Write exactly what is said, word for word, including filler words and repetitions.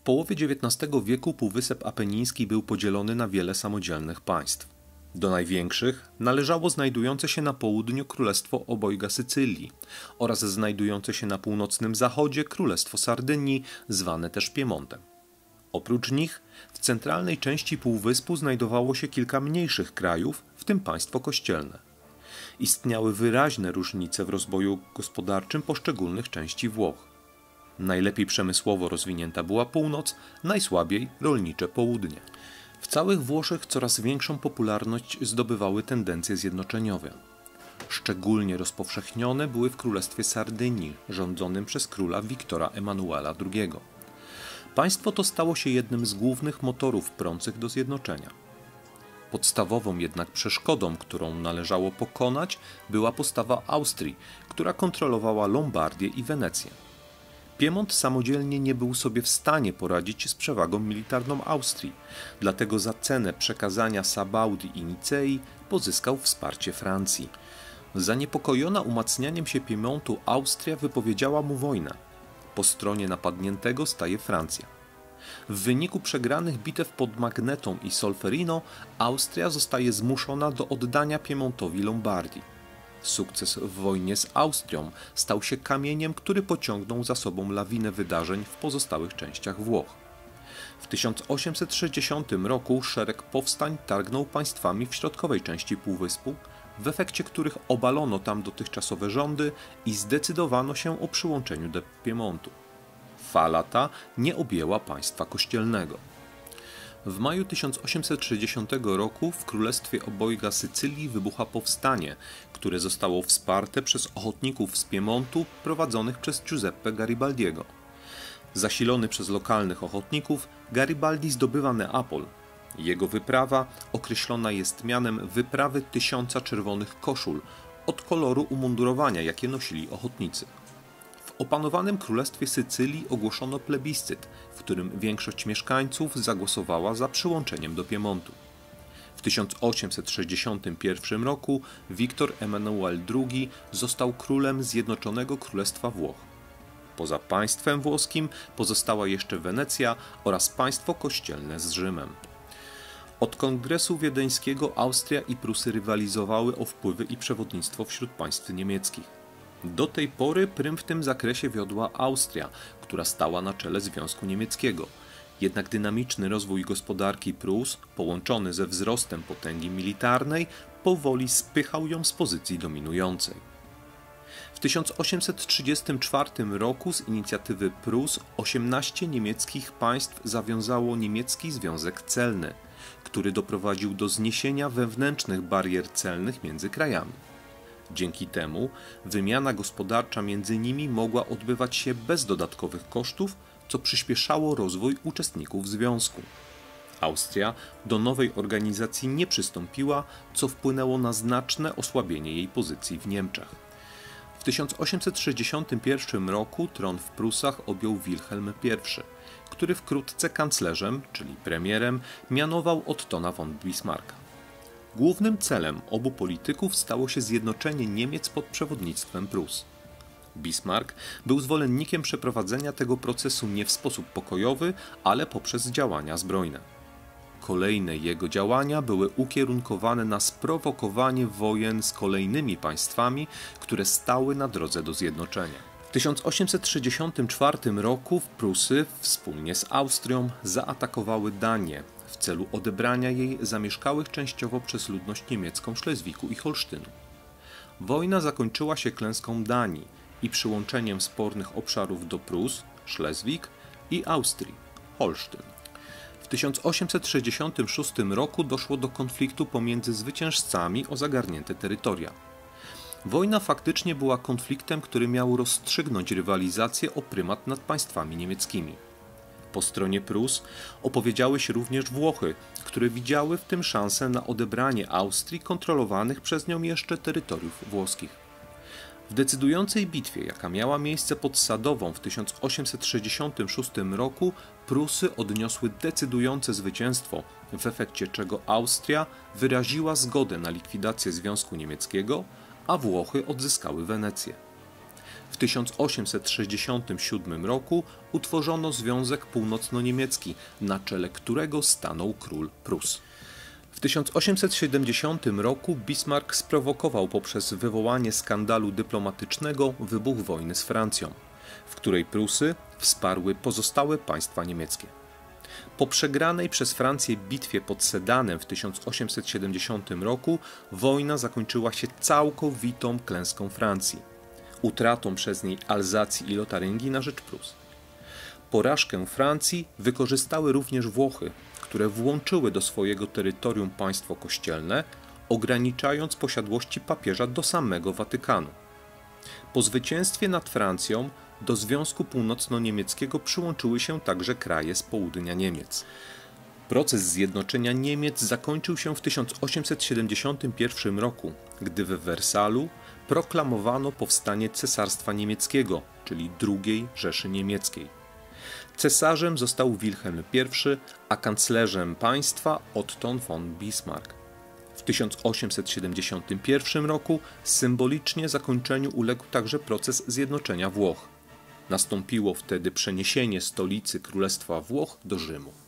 połowie dziewiętnastego wieku Półwysep Apeniński był podzielony na wiele samodzielnych państw. Do największych należało znajdujące się na południu Królestwo Obojga Sycylii oraz znajdujące się na północnym zachodzie Królestwo Sardynii, zwane też Piemontem. Oprócz nich w centralnej części półwyspu znajdowało się kilka mniejszych krajów, w tym państwo kościelne. Istniały wyraźne różnice w rozwoju gospodarczym poszczególnych części Włoch. Najlepiej przemysłowo rozwinięta była północ, najsłabiej rolnicze południe. W całych Włoszech coraz większą popularność zdobywały tendencje zjednoczeniowe. Szczególnie rozpowszechnione były w Królestwie Sardynii, rządzonym przez króla Wiktora Emanuela drugiego. Państwo to stało się jednym z głównych motorów prących do zjednoczenia. Podstawową jednak przeszkodą, którą należało pokonać, była postawa Austrii, która kontrolowała Lombardię i Wenecję. Piemont samodzielnie nie był sobie w stanie poradzić z przewagą militarną Austrii, dlatego za cenę przekazania Sabaudii i Nicei pozyskał wsparcie Francji. Zaniepokojona umacnianiem się Piemontu, Austria wypowiedziała mu wojnę. Po stronie napadniętego staje Francja. W wyniku przegranych bitew pod Magnetą i Solferino Austria zostaje zmuszona do oddania Piemontowi Lombardii. Sukces w wojnie z Austrią stał się kamieniem, który pociągnął za sobą lawinę wydarzeń w pozostałych częściach Włoch. W tysiąc osiemset sześćdziesiątym roku szereg powstań targnął państwami w środkowej części półwyspu, w efekcie których obalono tam dotychczasowe rządy i zdecydowano się o przyłączeniu do Piemontu. Fala ta nie objęła państwa kościelnego. W maju tysiąc osiemset sześćdziesiątego roku w Królestwie Obojga Sycylii wybucha powstanie, które zostało wsparte przez ochotników z Piemontu prowadzonych przez Giuseppe Garibaldiego. Zasilony przez lokalnych ochotników, Garibaldi zdobywa Neapol. Jego wyprawa określona jest mianem Wyprawy Tysiąca Czerwonych Koszul od koloru umundurowania, jakie nosili ochotnicy. W opanowanym Królestwie Sycylii ogłoszono plebiscyt, w którym większość mieszkańców zagłosowała za przyłączeniem do Piemontu. W tysiąc osiemset sześćdziesiątym pierwszym roku Wiktor Emanuel drugi został królem Zjednoczonego Królestwa Włoch. Poza państwem włoskim pozostała jeszcze Wenecja oraz państwo kościelne z Rzymem. Od Kongresu Wiedeńskiego Austria i Prusy rywalizowały o wpływy i przewodnictwo wśród państw niemieckich. Do tej pory prym w tym zakresie wiodła Austria, która stała na czele Związku Niemieckiego. Jednak dynamiczny rozwój gospodarki Prus, połączony ze wzrostem potęgi militarnej, powoli spychał ją z pozycji dominującej. W tysiąc osiemset trzydziestym czwartym roku z inicjatywy Prus osiemnaście niemieckich państw zawiązało niemiecki Związek Celny, który doprowadził do zniesienia wewnętrznych barier celnych między krajami. Dzięki temu wymiana gospodarcza między nimi mogła odbywać się bez dodatkowych kosztów, co przyspieszało rozwój uczestników związku. Austria do nowej organizacji nie przystąpiła, co wpłynęło na znaczne osłabienie jej pozycji w Niemczech. W tysiąc osiemset sześćdziesiątym pierwszym roku tron w Prusach objął Wilhelm pierwszy, który wkrótce kanclerzem, czyli premierem, mianował Ottona von Bismarcka. Głównym celem obu polityków stało się zjednoczenie Niemiec pod przewodnictwem Prus. Bismarck był zwolennikiem przeprowadzenia tego procesu nie w sposób pokojowy, ale poprzez działania zbrojne. Kolejne jego działania były ukierunkowane na sprowokowanie wojen z kolejnymi państwami, które stały na drodze do zjednoczenia. W tysiąc osiemset sześćdziesiątym czwartym roku Prusy wspólnie z Austrią zaatakowały Danię w celu odebrania jej zamieszkałych częściowo przez ludność niemiecką Szlezwiku i Holsztynu. Wojna zakończyła się klęską Danii i przyłączeniem spornych obszarów do Prus, Szlezwik i Austrii, Holsztyn. W tysiąc osiemset sześćdziesiątym szóstym roku doszło do konfliktu pomiędzy zwycięzcami o zagarnięte terytoria. Wojna faktycznie była konfliktem, który miał rozstrzygnąć rywalizację o prymat nad państwami niemieckimi. Po stronie Prus opowiedziały się również Włochy, które widziały w tym szansę na odebranie Austrii kontrolowanych przez nią jeszcze terytoriów włoskich. W decydującej bitwie, jaka miała miejsce pod Sadową w tysiąc osiemset sześćdziesiątym szóstym roku, Prusy odniosły decydujące zwycięstwo, w efekcie czego Austria wyraziła zgodę na likwidację Związku Niemieckiego, a Włochy odzyskały Wenecję. W tysiąc osiemset sześćdziesiątym siódmym roku utworzono Związek Północno-Niemiecki, na czele którego stanął król Prus. W tysiąc osiemset siedemdziesiątym roku Bismarck sprowokował poprzez wywołanie skandalu dyplomatycznego wybuch wojny z Francją, w której Prusy wsparły pozostałe państwa niemieckie. Po przegranej przez Francję bitwie pod Sedanem w tysiąc osiemset siedemdziesiątym roku wojna zakończyła się całkowitą klęską Francji, utratą przez niej Alzacji i Lotaryngii na rzecz Prus. Porażkę Francji wykorzystały również Włochy, które włączyły do swojego terytorium państwo kościelne, ograniczając posiadłości papieża do samego Watykanu. Po zwycięstwie nad Francją do Związku Północno-Niemieckiego przyłączyły się także kraje z południa Niemiec. Proces zjednoczenia Niemiec zakończył się w tysiąc osiemset siedemdziesiątym pierwszym roku, gdy w Wersalu proklamowano powstanie Cesarstwa Niemieckiego, czyli drugiej Rzeszy Niemieckiej. Cesarzem został Wilhelm I, a kanclerzem państwa Otto von Bismarck. W tysiąc osiemset siedemdziesiątym pierwszym roku symbolicznie zakończeniu uległ także proces zjednoczenia Włoch. Nastąpiło wtedy przeniesienie stolicy Królestwa Włoch do Rzymu.